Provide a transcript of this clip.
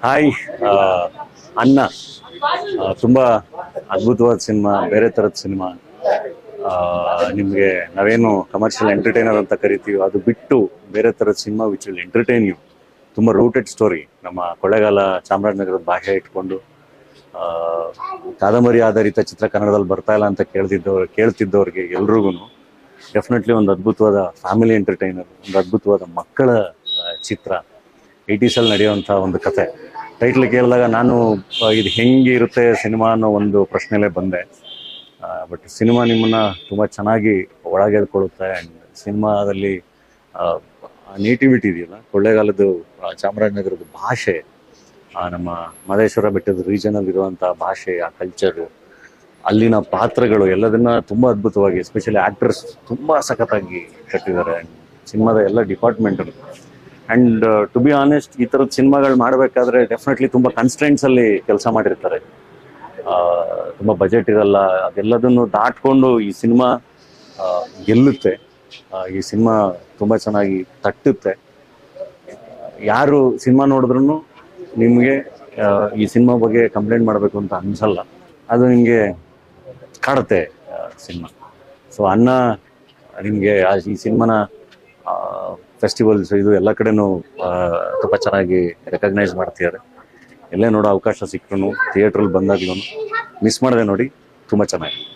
Hi ಅನ್ನ ತುಂಬ ಅದ್ಭುತವಾದ ಸಿನಿಮಾ, ಬೇರೆ ಥರದ ಸಿನಿಮಾ. ನಿಮಗೆ ನಾವೇನು ಕಮರ್ಷಿಯಲ್ ಎಂಟರ್ಟೈನರ್ ಅಂತ ಕರಿತೀವಿ, ಅದು ಬಿಟ್ಟು ಬೇರೆ ಥರದ cinema which will entertain you. ತುಂಬ ರೂಟೆಡ್ ಸ್ಟೋರಿ. ನಮ್ಮ ಕೊಳ್ಳೇಗಾಲ ಚಾಮರಾಜನಗರದ ಭಾಷೆ ಇಟ್ಕೊಂಡು ಕಾದಂಬರಿ ಆಧಾರಿತ ಚಿತ್ರ ಕನ್ನಡದಲ್ಲಿ ಬರ್ತಾ ಇಲ್ಲ ಅಂತ ಕೇಳ್ತಿದ್ದವ್ರಿಗೆ ಎಲ್ರಿಗೂ ಡೆಫಿನೆಟ್ಲಿ ಒಂದು ಅದ್ಭುತವಾದ ಫ್ಯಾಮಿಲಿ ಎಂಟರ್ಟೈನರ್, ಒಂದು ಅದ್ಭುತವಾದ ಮಕ್ಕಳ ಚಿತ್ರ. 80s ನಡೆಯುವಂಥ ಒಂದು ಕತೆ. ಟೈಟ್ಲ್ ಕೇಳಿದಾಗ ನಾನು ಇದು ಹೆಂಗಿರುತ್ತೆ ಸಿನಿಮಾ ಅನ್ನೋ ಒಂದು ಪ್ರಶ್ನೆಲೇ ಬಂದೆ. ಬಟ್ ಸಿನಿಮಾ ನಿಮ್ಮನ್ನು ತುಂಬ ಚೆನ್ನಾಗಿ ಒಳಗೆಳ್ಕೊಳ್ಳುತ್ತೆ. ಆ್ಯಂಡ್ ಸಿನಿಮಾದಲ್ಲಿ ನೇಟಿವಿಟಿ ಇದೆಯಲ್ಲ, ಕೊಳ್ಳೇಗಾಲದ್ದು ಚಾಮರಾಜನಗರದ ಭಾಷೆ, ನಮ್ಮ ಮಹದೇಶ್ವರ ಬೆಟ್ಟದ ರೀಜನಲ್ಲಿ ಇರುವಂಥ ಭಾಷೆ, ಆ ಕಲ್ಚರು, ಅಲ್ಲಿನ ಪಾತ್ರಗಳು ಎಲ್ಲದನ್ನ ತುಂಬ ಅದ್ಭುತವಾಗಿ, ಎಸ್ಪೆಷಲಿ ಆ್ಯಕ್ಟರ್ಸ್ ತುಂಬ ಸಖತ್ತಾಗಿ ಕಟ್ಟಿದ್ದಾರೆ. ಸಿನಿಮಾದ ಎಲ್ಲ ಡಿಪಾರ್ಟ್ಮೆಂಟಲ್ಲಿ. ಆ್ಯಂಡ್ ಟು ಬಿ ಆನೆಸ್ಟ್, ಈ ಥರದ ಸಿನಿಮಾಗಳು ಮಾಡಬೇಕಾದ್ರೆ ಡೆಫಿನೆಟ್ಲಿ ತುಂಬ ಕನ್ಸ್ಟ್ರೆಂಟ್ಸಲ್ಲಿ ಕೆಲಸ ಮಾಡಿರ್ತಾರೆ. ತುಂಬ ಬಜೆಟ್ ಇರಲ್ಲ. ಅದೆಲ್ಲದನ್ನು ದಾಟ್ಕೊಂಡು ಈ ಸಿನಿಮಾ ಗೆಲ್ಲುತ್ತೆ. ಈ ಸಿನಿಮಾ ತುಂಬ ಚೆನ್ನಾಗಿ ತಟ್ಟುತ್ತೆ. ಯಾರು ಸಿನಿಮಾ ನೋಡಿದ್ರೂ ನಿಮಗೆ ಈ ಸಿನಿಮಾ ಬಗ್ಗೆ ಕಂಪ್ಲೇಂಟ್ ಮಾಡಬೇಕು ಅಂತ ಅನಿಸಲ್ಲ. ಅದು ನಿಮಗೆ ಕಾಡುತ್ತೆ ಸಿನಿಮಾ. ಸೊ ಅನ್ನ ನಿಮಗೆ ಈ ಸಿನಿಮಾನ ಫೆಸ್ಟಿವಲ್ಸ್ ಇದು ಎಲ್ಲ ಕಡೆನೂ ತುಂಬ ಚೆನ್ನಾಗಿ ರೆಕಗ್ನೈಸ್ ಮಾಡ್ತಿದ್ದಾರೆ. ಎಲ್ಲೇ ನೋಡೋ ಅವಕಾಶ ಸಿಕ್ಕರೂ ಥಿಯೇಟ್ರಲ್ಲಿ ಬಂದಾಗ್ಲೂ ಮಿಸ್ ಮಾಡದೆ ನೋಡಿ, ತುಂಬ ಚೆನ್ನಾಗಿ.